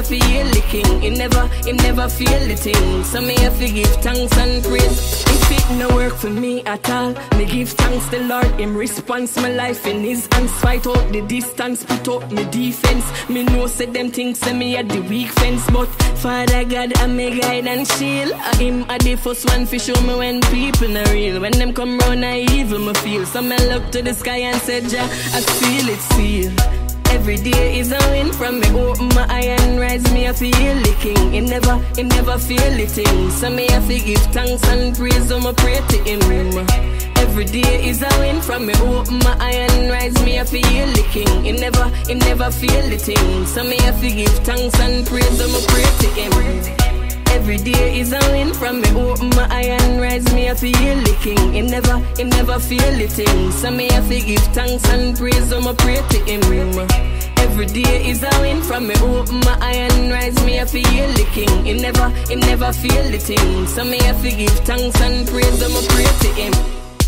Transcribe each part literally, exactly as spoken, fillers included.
have to hear the king. He never, he never feel the thing. So me have to give thanks and praise. If it no work for me at all, me give thanks to Lord. Him response my life in his hands. Fight out the distance, put up my defense. Me know say them things say me at the weak fence, but Father God I'm me guide and shield. Him a the first one for show me when people not real. When them come round I evil me feel. So me look to the sky and said Jah, I feel it seal. Every day is a win. From me open my eye and rise, me have to heal the king. He never, he never feel the thing. So me have to give thanks and praise, so me pray to him. Every day is a win. From me open my eye and rise, me have to heal the king. He never, he never feel the thing. So me have to give thanks and praise, so me pray to him. Every day is a win. From me open my eye and rise, me have to heal the king. He never, he never feel the thing. So me have to give thanks and praise, so me pray to him. Every day is a win. From me open my eye and rise, me have to heal the king. He never, he never feel the thing. So me have to give thanks and praise, so me pray to him.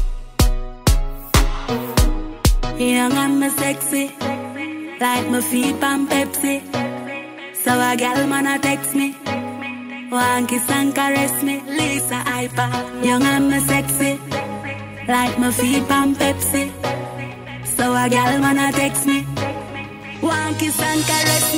Young and me sexy, like my feet on Pepsi. So a gal man a text me, one kiss and caress me, Lisa Hyper. Young and me sexy, like my feet on Pepsi. So a gal man a text me, one kiss and caress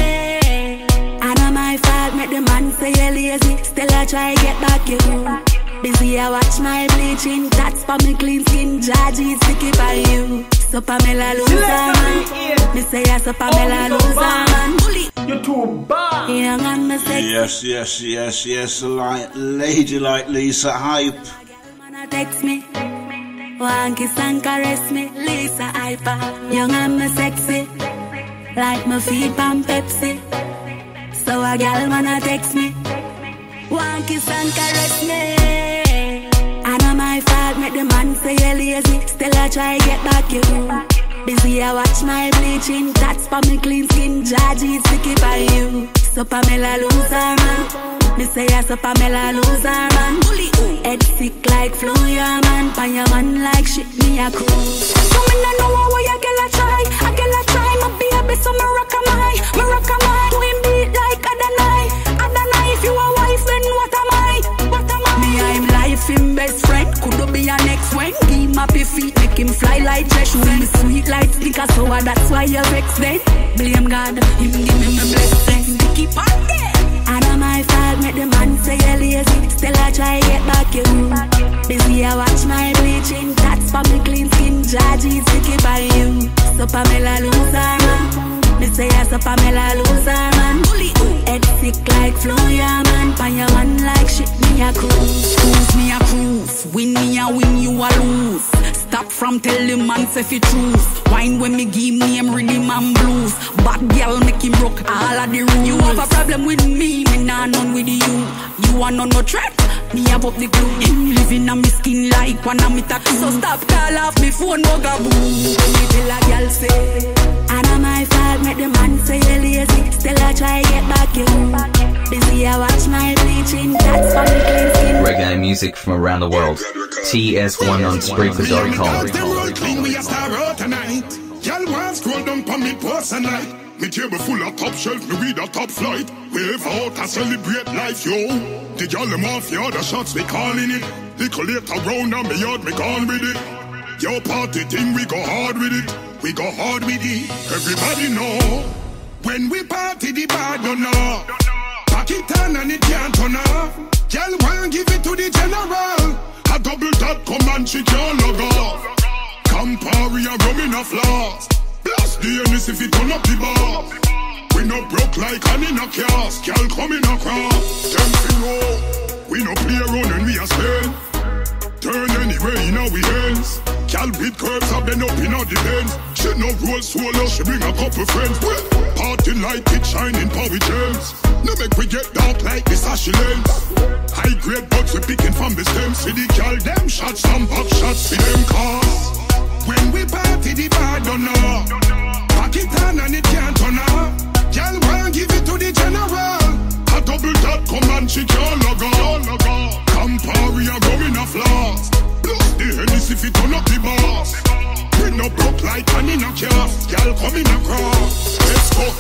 me. I know my fault, make the man say you lazy. Still I try get back you. Busy I watch my bleaching, that's for me clean skin. Jaji sticky by you. So Pamela loser man, me say yes, so Pamela loser man. You're too bad. Young and me sexy. Yes, yes, yes, yes, like lady like Lisa Hype. Man text me, one kiss and caress me, Lisa Hyper. Young and me sexy, like my feet on Pepsi. So a gal man text me, one kiss and caress me. I know my fault, make the man say you lazy. Still I try get back you. Busy I watch my bleaching, that's for me clean skin. Jaji sticky by you. So Pamela loser man, me say yes, so Pamela loser man. Head sick like flu, yeah man. Pan your man like shit, me a cool. So me no know how you get a try. I get a try, my baby, so me rock a my, me rock a my. Do him beat like Adonai, Adonai. If you a wife, then what am I? What am I? Me I'm life him best friend. Could be a next one. Give him happy feet, make him fly like Jesh. Show me sweet like sticker, so that's why you vex then. Blame God, him give me my blessing. Sticky party. I know my fault, make the man say you lazy. Still I try get back you. Busy I watch my bleaching, that's for me clean skin. Jaji sticky by you. So Pamela loser man, me say yes, so Pamela loser man. Head sick like flu, yeah man. Pan your man like shit, me a cruise. Cruise me a cruise, win me a win, you a lose. Stop from tell the man say fi truth. Wine when me give me him rhythm and blues. Bad girl make him rock all of the rules. You have a problem with me, me nah none with you. You want no no threat, me have up the glue. Him living on me skin like one of me tattoo. So stop call off me phone bugaboo. When me tell a girl say, I know my fault, make the man say you lazy. Still I try get back you. Busy I watch my bleaching, that's for me clean skin. Reggae music from around the world. T S one on Spreaker dot com. Y'all want scroll down for me personal. Me table full of top shelf, me read a top flight. Wave out and celebrate life, yo. The y'all them off the other shots, we calling it. Little later round and me yard, me gone with it. Your party thing, we go hard with it. We go hard with it. Everybody know when we party, the bad don't know. Pack it on and it can't turn off. Y'all want give it to the general. A double tap come and she can't log off. Campari and rum in a flask. Blast the Ennis if it turn up the bar. We no broke like an in a cast. Y'all coming across. Them roll. We no play around and we a spend. Turn anyway in our hands. Y'all with curves have been up in our defense. She no roll swallow, she bring a couple friends. Well, party like it shining power gems. No make we get dark like this ashy lens. High grade bugs we picking from the stems. See the girl them shots, some pop shots for them cars. When we party the bar don't know. Pack it on and it can't turn off. Y'all want give it to the general. A double tap come and she can't log on. Campari and rum in a flask. Plus the Hennis if it turn up the boss. We no broke like an in a cast. Y'all coming across. Let's go. Had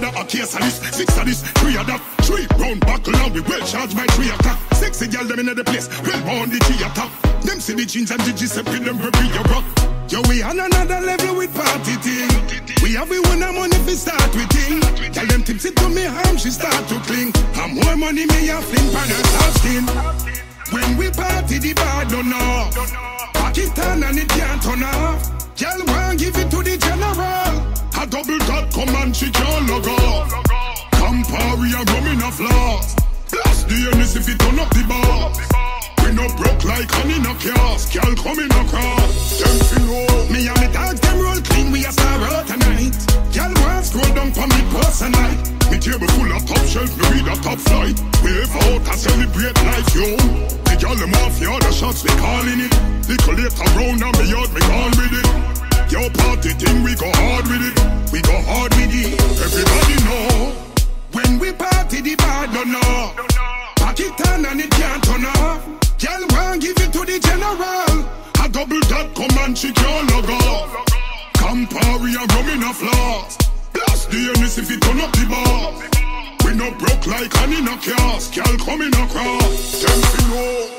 that a case of this, six of this, three of that. Three round buckle and we well charged by three o'clock. Sexy girl them in the place, well born the theater. Them see the jeans and the Giuseppe them repeat your rock. Yo, we on another level with party thing. We have we win a money if we start with thing. Tell them tipsy to me arm, she start to cling. And more money me a fling pan her soft skin. When we party the bar don't know. Pakistan and it can't turn off. Girl want give it to the general. A double dot come and she can't log off. Campari and rum in a flask. Blast the Ennis if it turn up the bar. We no broke like honey in a kiosk. Girl coming across. Them feel me and me dogs them roll clean. We a star out tonight. Girl want scroll down for me personal. Me table full of top shelf. Me read a top flight. We have out to celebrate life, yo. The girl them off the other shots we calling it. Little later round and me yard me gone with it. Yo party thing we go hard with it. We go hard with it. Everybody know. When we party the bar don't know. Pakistan and it can't turn off. Girl want give it to the general. A double dot come and she can't log off. Campari and rum in a flask. Blast the Ennis if it turn up the bar. We no broke like honey in a kiosk. Girl coming across. Them fi know.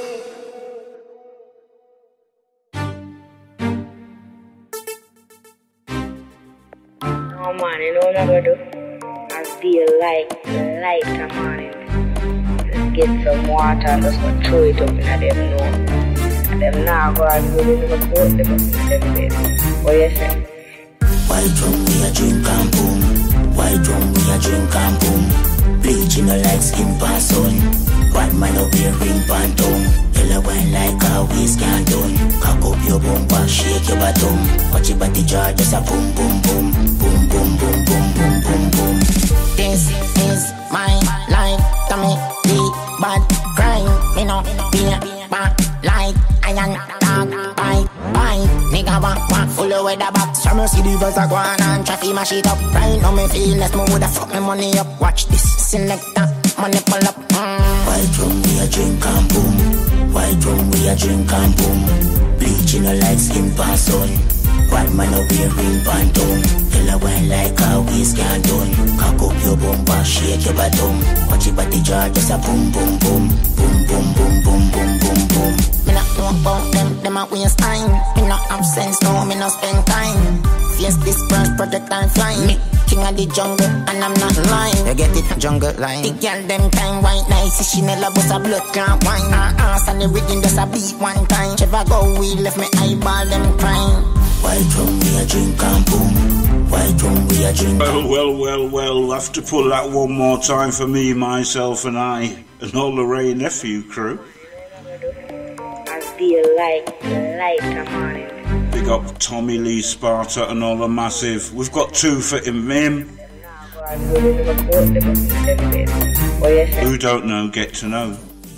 Oh man, you know what I'm gonna do? I feel like light come on it. Just get some water and just go throw it up in them nose. And them now go and go in the boat, them up in them bed. What you say? White rum we a drink and boom. White rum we a drink and boom. Bleaching no like skin pass on. Bad man up here ring pan tongue. Yellow wine like a whiskey and done. Cock up your bumper, shake your bottom. Watch your body jar, just a boom boom boom. Boom boom boom boom boom boom boom. This is my life. Tell me the bad crime. Me no be back like iron dog. Bye bye. Nigga walk walk full of weather back. Some see the verse a go on and traffic mash it up. Right now me feel less, me woulda fuck me money up. Watch this selector, money pull up. Mm. White rum we a drink and boom. White rum we a drink and boom. Bleaching no like skin pass on. Bad man up here ring pan tongue. Yellow wine like a whiskey and done. Cock up your bumper, shake your bottom. Watch your body jar, just a boom boom boom. Boom boom boom boom boom boom boom. Me not know about them, them a waste time. Me not have sense, no, me not spend time. Face this first project I'm flying. Me king of the jungle, and I'm not lying. You get it, jungle line. The girl them time white nice, she never bust a blood clot wine. Her ass and the rhythm just a beat one time. Never go, we left me eyeball them crying. White rum we a drink and boom. White rum we a drink. Well, well, well, well. Have to pull that one more time for me, myself, and I, and all the Ray Nephew crew. I feel like light come on it. Big up Tommy Lee Sparta and all the massive. We've got two for him. him. Who don't know, get to know.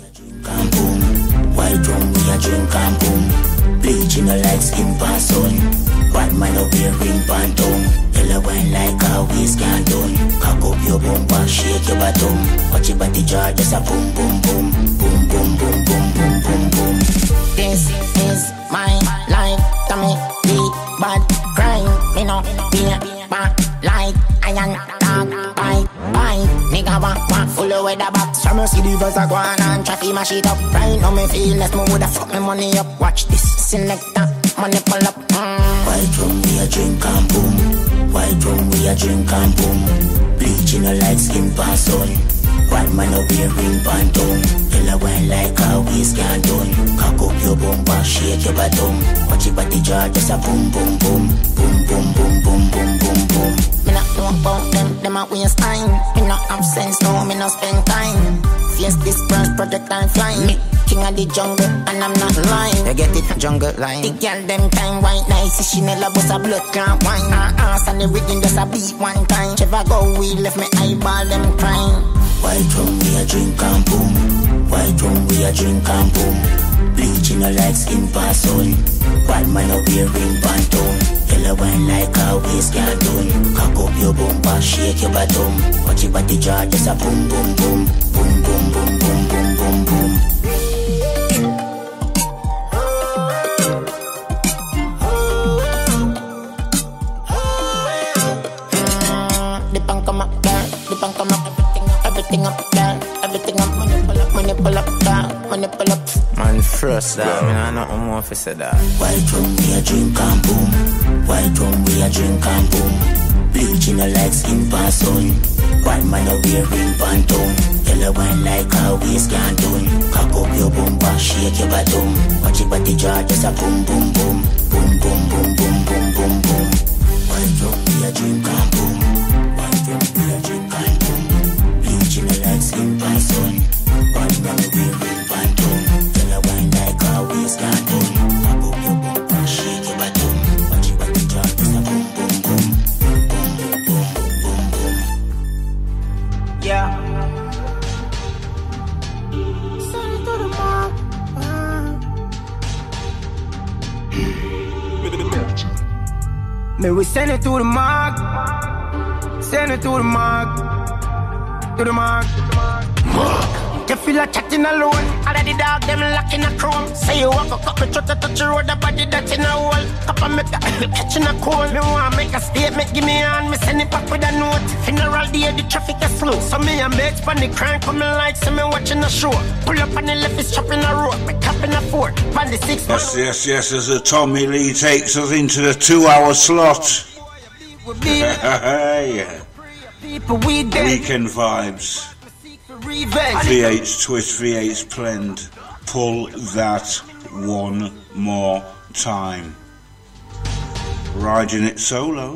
White rum we a drink and boom. Bleaching no like skin pass on. Bad man up here ring pan tongue. Yellow wine like a whiskey and done. Cock up your bumper, shake your bottom. Watch your body jar, just a boom boom boom. Boom boom boom boom boom boom boom. This is my life. Tell me the bad crime. Me no be back like iron dog. Bye bye. Nigga walk walk full of weather back. Some see the verse a go on and traffic mash it up. Right now me feel less, me woulda fuck me money up. Watch this selector, money pull up. Mm. White rum we a drink and boom. White rum we a drink and boom. Bleaching no like skin pass on. Bad man up here ring pan tongue. Yellow wine like a whiskey and done. Cock up your bumper, shake your bottom. Watch your body jar, just a boom boom boom. Boom boom boom boom boom boom boom. Me not know about them, them a waste time. Me not have sense, no, me not spend time. Face this first project I'm flying. Me king of the jungle, and I'm not lying. You get it, jungle line. The girl them time white nice, she never bust a blood clot wine. Her ass and the rhythm just a beat one time. Never go, we left me eyeball them crying. White rum we a drink and boom. White rum we a drink and boom. Bleaching no like skin pass on. Bad man up here ring pan tongue. Yellow wine like a whiskey and done. Cock up your bumper, shake your bottom. Watch your body jar, just a boom boom boom. Boom boom boom boom boom boom boom. Mm, the punk come up there. everything up, girl. Everything up, money pull up, money pull up, girl. Money pull up. Man, first, that, I mean, I know more if I said that. White rum, we a drink and boom. White rum, we a drink and boom. Bleaching a like skin pass on. One man a wear ring pantone. Yellow wine like a waist can't done. Cock up your bum, back, shake your bottom. Watch your body jar, just a boom, boom, boom. Boom, boom, boom, boom, boom, boom, boom. White rum, we a drink and boom. White rum, we a drink and boom. Bleaching a like skin pass on. One man a wear ring pantone. Yellow wine like a waist can't done. Cock up your bum, back, shake your bottom. Watch your body jar, just a boom, boom, boom. Yeah. Send it to the mark. Me we send it to the mark. Send it to the mark. To the mark. You feel like chatting alone. All of the dog them locking a chrome. Say you walk a couple truck to touch the road, the body that's in a hole. Couple make a catching a cold. Me want make a statement, give me a hand. Me send it back with a note. Funeral day, the traffic is slow. So me and mates pan the crime coming like so me watching a show. Pull up on the left, is chopping a road. Me capping a fort. Pan the six. Yes, yes, yes. As the Tommy Lee takes us into the two-hour slot. Hey, weekend vibes. V eight's twist, V eight's blend. Pull that one more time. Riding it solo.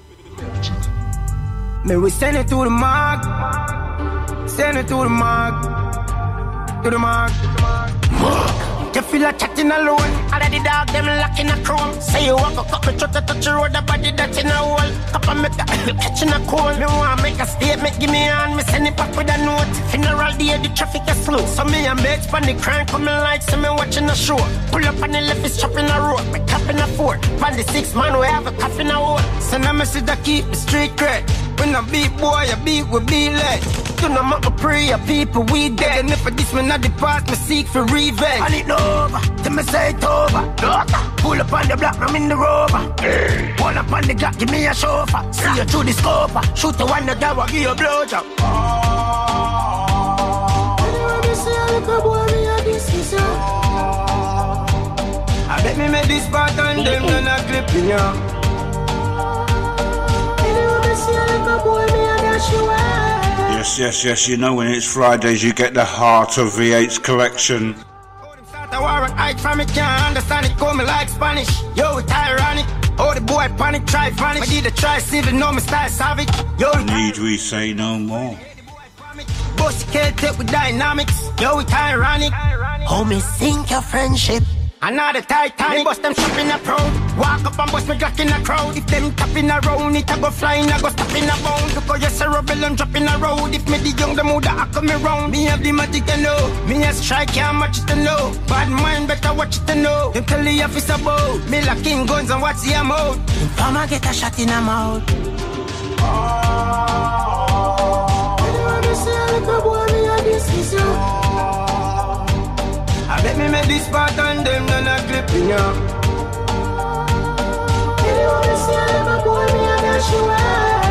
Me we send it to the mark. Send it to the mark. To the mark. You feel like chatting alone. All of the dog them locking a chrome. Say you walk a couple truck to touch the road, the body that's in a hole. Couple make a catching a cold. Me want make a statement, give me a hand. Me send it back with a note. Funeral day, the traffic is slow. So me and mates pan the crime coming like so me watching a show. Pull up on the left, is chopping a road. Me capping a fort. Pan the six man, we have a cough in a hole. So now me see that keep the street cred. When I beat boy, I beat we be led. Do not make a prayer, people we dead. And if I this man not the past, me seek for revenge. And it over, till me say it over. Pull up on the block, I'm in the rover. Pull up on the Glock, give me a chauffeur. See you through the scope. Shoot the one that I give you a blowjob. Anyway, me see a little boy, me a this is you. I bet me make this part and them gonna clip in ya. Anyway, me see a little boy, me a dash you away. Yes, yes, yes. You know when it's Fridays, you get the heart of V eight's collection. The war I from it can't understand it, call me like Spanish. Yo, it's ironic. Oh, the boy panic, try vanish. I did a try civil, no me style savage. Yo, need we say no more? Boss can't take with dynamics. Yo, it's ironic. Homie, sink your friendship. Another tight time, bust them shop in a crowd. Walk up and bust me Glock in a crowd. If them tapping around, it a go flying, I go stop in a bound. Look how you say rebel and drop in a road. If me the young, the mood I come around. Me have the magic to know. Me a strike, can't match it to know. Bad mind, better watch it to know. Them tell the officer about me like king guns and watch the amount. I'ma get a shot in a mouth. Anyone you see a little boy, me a this is you. I bet me make this part and them gonna clip in ya. Anyone you see a little boy, me a dash you away.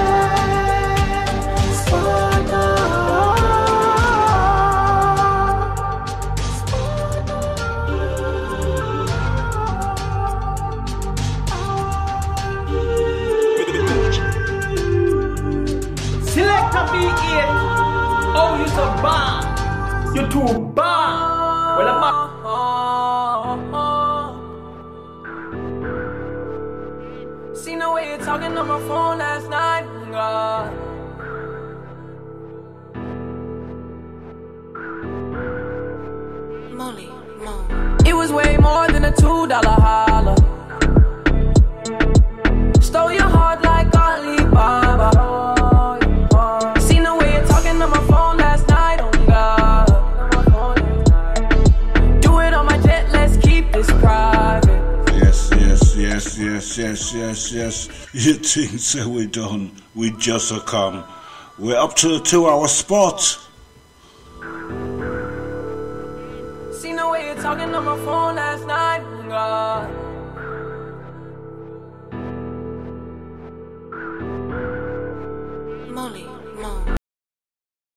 Sparta. Select a B eight. Oh, you so bad. You too bad. Well, I'm back. Seen the way you're talking on my phone last night, God. Molly, Mom. It was way more than a two dollar holler. Stole your heart like Alibaba. Seen the way you're talking on my phone last night, oh God. Yes, yes, yes, yes, yes, yes, yes. You think so we're done? We just a come. We're up to the two-hour spot. Seen the way you're talking on my phone last night, God. Molly.